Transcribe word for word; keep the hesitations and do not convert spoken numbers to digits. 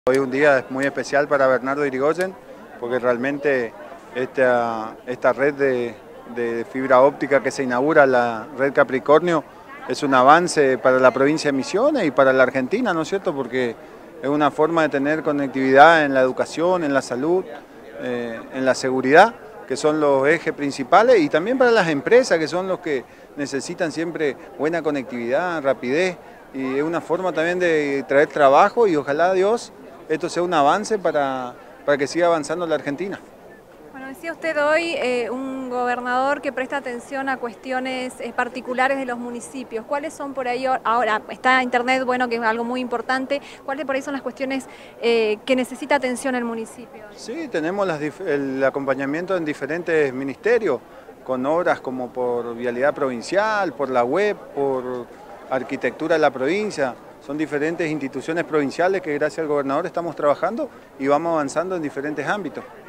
Hoy un día muy especial para Bernardo Irigoyen porque realmente esta, esta red de, de fibra óptica que se inaugura, la red Capricornio, es un avance para la provincia de Misiones y para la Argentina, ¿no es cierto? Porque es una forma de tener conectividad en la educación, en la salud, eh, en la seguridad, que son los ejes principales, y también para las empresas, que son los que necesitan siempre buena conectividad, rapidez, y es una forma también de traer trabajo y ojalá Dios esto sea un avance para, para que siga avanzando la Argentina. Bueno, decía usted hoy eh, un gobernador que presta atención a cuestiones eh, particulares de los municipios. ¿Cuáles son por ahí, ahora está Internet, bueno, que es algo muy importante, cuáles por ahí son las cuestiones eh, que necesita atención el municipio? Sí, tenemos las, el acompañamiento en diferentes ministerios, con obras como por vialidad provincial, por la web, por arquitectura de la provincia. Son diferentes instituciones provinciales que gracias al gobernador estamos trabajando y vamos avanzando en diferentes ámbitos.